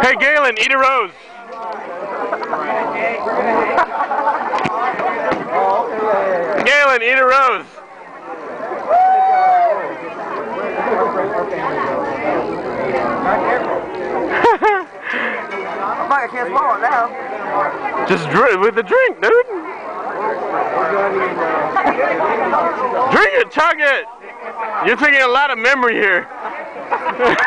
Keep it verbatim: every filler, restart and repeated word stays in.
Hey Galen, eat a rose. Galen, eat a rose. I can't swallow it now. Just drink with the drink, dude. Drink it, chug it. You're taking a lot of memory here.